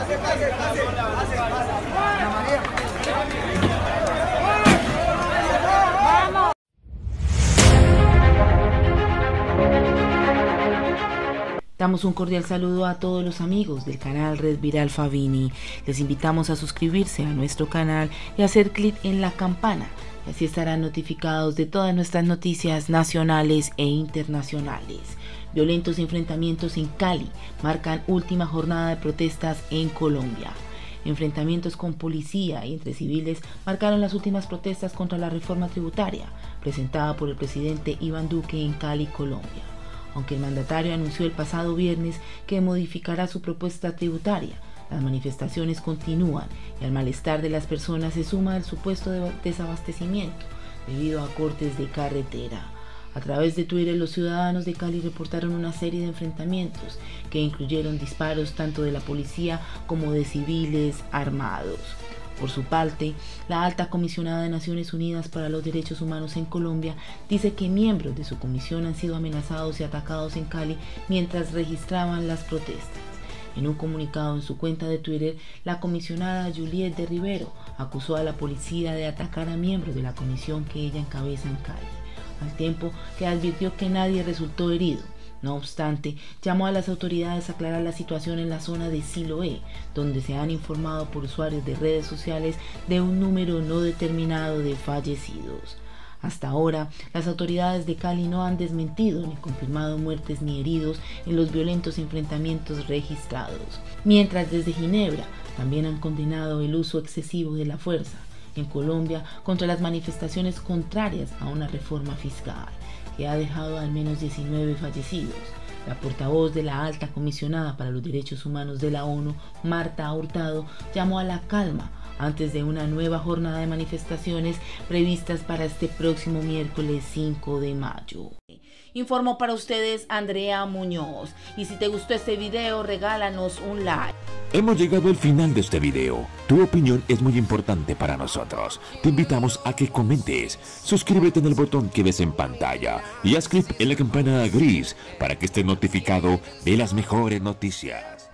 Damos un cordial saludo a todos los amigos del canal Red Viral Favini. Les invitamos a suscribirse a nuestro canal y hacer clic en la campana, y así estarán notificados de todas nuestras noticias nacionales e internacionales. Violentos enfrentamientos en Cali marcan última jornada de protestas en Colombia. Enfrentamientos con policía y entre civiles marcaron las últimas protestas contra la reforma tributaria presentada por el presidente Iván Duque en Cali, Colombia. Aunque el mandatario anunció el pasado viernes que modificará su propuesta tributaria, las manifestaciones continúan y al malestar de las personas se suma el supuesto desabastecimiento debido a cortes de carretera. A través de Twitter, los ciudadanos de Cali reportaron una serie de enfrentamientos que incluyeron disparos tanto de la policía como de civiles armados. Por su parte, la alta comisionada de Naciones Unidas para los Derechos Humanos en Colombia dice que miembros de su comisión han sido amenazados y atacados en Cali mientras registraban las protestas. En un comunicado en su cuenta de Twitter, la comisionada Juliette de Rivero acusó a la policía de atacar a miembros de la comisión que ella encabeza en Cali, al tiempo que advirtió que nadie resultó herido. No obstante, llamó a las autoridades a aclarar la situación en la zona de Siloé, donde se han informado por usuarios de redes sociales de un número no determinado de fallecidos. Hasta ahora, las autoridades de Cali no han desmentido ni confirmado muertes ni heridos en los violentos enfrentamientos registrados, mientras desde Ginebra también han condenado el uso excesivo de la fuerza en Colombia contra las manifestaciones contrarias a una reforma fiscal que ha dejado al menos 19 fallecidos. La portavoz de la alta comisionada para los derechos humanos de la ONU, Marta Hurtado, llamó a la calma antes de una nueva jornada de manifestaciones previstas para este próximo miércoles 5 de mayo. Informó para ustedes Andrea Muñoz, y si te gustó este video, regálanos un like. Hemos llegado al final de este video. Tu opinión es muy importante para nosotros. Te invitamos a que comentes, suscríbete en el botón que ves en pantalla y haz clic en la campana gris para que estés notificado de las mejores noticias.